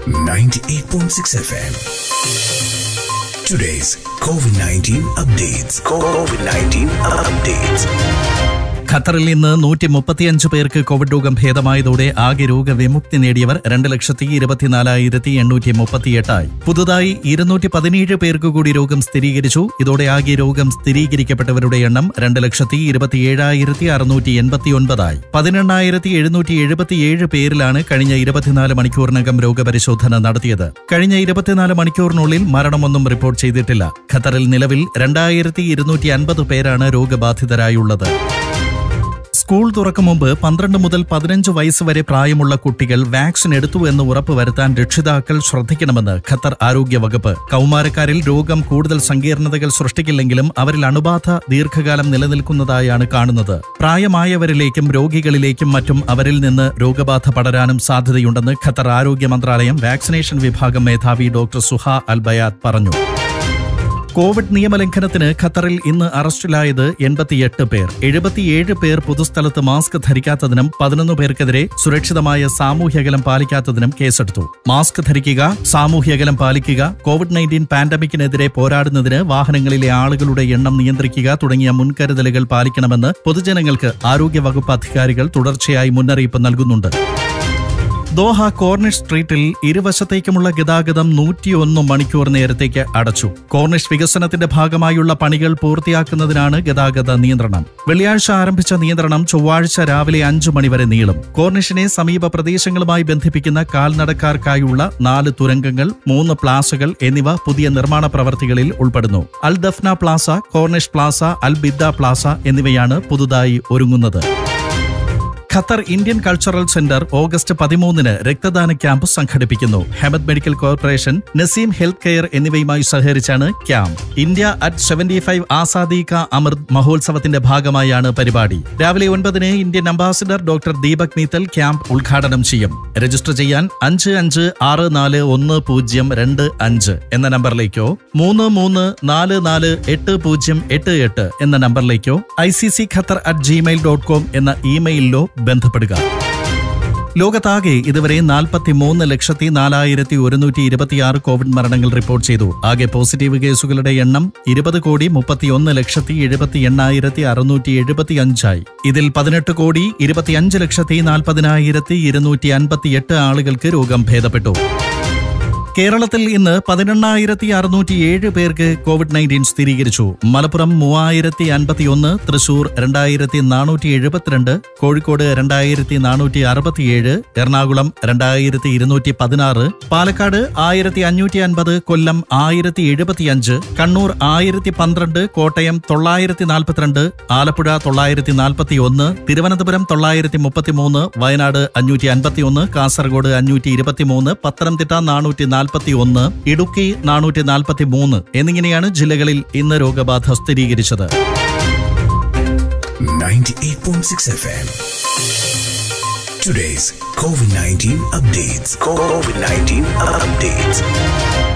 98.6 FM. Today's COVID-19 updates. ഖത്തറിൽ ഇന്ന് 135 പേർക്ക് കോവിഡ് രോഗം ഭേദമായതോടെ ആകെ രോഗവിമുക്തി നേടിയവർ 2,24,838 പുതുതായി 217 പേർക്ക് കൂടി രോഗം സ്ഥിരീകരിച്ചു. ഇതോടെ ആകെ രോഗം സ്ഥിരീകരിക്കപ്പെട്ടവരുടെ എണ്ണം 2,27,689 18,777 പേരിലാണ് കഴിഞ്ഞ 24 മണിക്കൂറിനകം രോഗപരിശോധന നടത്തിയത്. കഴിഞ്ഞ 24 മണിക്കൂറിനുള്ളിൽ മരണമൊന്നും റിപ്പോർട്ട് ചെയ്തിട്ടില്ല. ഖത്തറിൽ നിലവിൽ 2,250 പേരാണ് രോഗബാധിതരായുള്ളത്. സ്കൂൾ തുറക്കും മുമ്പ് 12 മുതൽ 15 വയസ്സ് വരെ പ്രായമുള്ള കുട്ടികൾ വാക്സിൻ എടുത്തു എന്ന് ഉറപ്പുവരുത്താൻ രക്ഷിതാക്കൾ ശ്രദ്ധിക്കണമെന്ന് ഖത്തർ ആരോഗ്യ വകുപ്പ്. കൌമാരക്കാരിൽ രോഗം കൂടുതൽ സങ്കീർണതകൾ സൃഷ്ടിക്കില്ലെങ്കിലും അവരിൽ അണുബാധ ദീർഘകാലം നിലനിൽക്കുന്നതായാണ് കാണുന്നത്. പ്രായമായവരിലേക്കും രോഗികളിലേക്കും മറ്റും അവരിൽ നിന്ന് രോഗബാധ പടരാനും സാധ്യതയുണ്ടെന്ന് ഖത്തർ ആരോഗ്യ മന്ത്രാലയം വാക്സിനേഷൻ വിഭാഗം മേധാവി ഡോക്ടർ സുഹ അൽ ബയാത്ത് പറഞ്ഞു. കോവിഡ് നിയമലംഘനത്തിന് ഖത്തറിൽ ഇന്ന് അറസ്റ്റിലായത് 88 പേർ. 77 പേർ പൊതുസ്ഥലത്ത് മാസ്ക് ധരിക്കാത്തതിനും 11 പേർക്കെതിരെ സുരക്ഷിതമായ സാമൂഹ്യകലം പാലിക്കാത്തതിനും കേസെടുത്തു. മാസ്ക് ധരിക്കുക, സാമൂഹ്യകലം പാലിക്കുക, കോവിഡ്-19 പാൻഡമിക്കിനെതിരെ പോരാടുന്നതിന് വാഹനങ്ങളിലെ ആളുകളുടെ എണ്ണം നിയന്ത്രിക്കുക തുടങ്ങിയ മുൻകരുതലുകൾ പാലിക്കണമെന്ന് പൊതുജനങ്ങൾക്ക് ആരോഗ്യവകുപ്പ് അധികാരികൾ തുടർച്ചയായി മുന്നറിയിപ്പ് നൽകുന്നുണ്ട്. ദോഹ കോർണിഷ് സ്ട്രീറ്റിൽ ഇരുവശത്തേക്കുമുള്ള ഗതാഗതം 101 മണിക്കൂർ നേരത്തേക്ക് അടച്ചു. കോർണിഷ് വികസനത്തിന്റെ ഭാഗമായുള്ള പണികൾ പൂർത്തിയാക്കുന്നതിനാണ് ഗതാഗത നിയന്ത്രണം. വെള്ളിയാഴ്ച ആരംഭിച്ച നിയന്ത്രണം ചൊവ്വാഴ്ച രാവിലെ 5 മണിവരെ നീളും. കോർണിഷിനെ സമീപ പ്രദേശങ്ങളുമായി ബന്ധിപ്പിക്കുന്ന കാൽനടക്കാർക്കായുള്ള 4 തുരങ്കങ്ങൾ, 3 പ്ലാസകൾ എന്നിവ പുതിയ നിർമ്മാണ പ്രവർത്തികളിൽ ഉൾപ്പെടുന്നു. Al Dafna Plaza, Corniche Plaza, Al Bidda Plaza എന്നിവയാണ് പുതുതായി ഒരുങ്ങുന്നത്. Qatar Indian Cultural Centre August 13 രക്തദാന ക്യാമ്പ് സംഘടിപ്പിക്കുന്നു. Hamad Medical Corporation, Naseem health care എന്നിവയുമായി സഹകരിച്ചാണ് ക്യാമ്പ്. ഇന്ത്യ അറ്റ് 75 ആസാദി കാ അമൃത് മഹോത്സവത്തിന്റെ ഭാഗമായാണ് പരിപാടി. രാവിലെ 9 Indian ambassador doctor Deepak Mittal camp ഉദ്ഘാടനം ചെയ്യും. രജിസ്റ്റർ ചെയ്യാൻ 55641025 എന്ന നമ്പറിലേക്കോ 33448088 എന്ന നമ്പറിലേക്കോ icc.qatar@gmail.com എന്ന ഇമെയിലിലോ ബന്ധപ്പെടുക. ലോകത്താകെ ഇതുവരെ 43,04,126 കോവിഡ് മരണങ്ങൾ റിപ്പോർട്ട് ചെയ്തു. ആകെ പോസിറ്റീവ് കേസുകളുടെ എണ്ണം 20,31,78,675 ഇതിൽ 18,25,40,258 ആളുകൾക്ക് രോഗം ഭേദപ്പെട്ടു. കേരളത്തിൽ ഇന്ന് 18,607 പേർക്ക് കോവിഡ്-19 സ്ഥിരീകരിച്ചു. മലപ്പുറം 3,051, തൃശൂർ 2,472, കോഴിക്കോട് 2,467, എറണാകുളം 2,216, പാലക്കാട് 1,550, കൊല്ലം 1,075, കണ്ണൂർ 1,012, കോട്ടയം 942, ആലപ്പുഴ 941, തിരുവനന്തപുരം 933, വയനാട് 551, കാസർഗോഡ് 523, പത്തനംതിട്ട 441, ഇടുക്കി 443 എന്നിങ്ങനെയാണ് ജില്ലകളിൽ ഇന്ന് രോഗബാധ സ്ഥിരീകരിച്ചത്. 98.6 FM. Today's COVID-19 updates.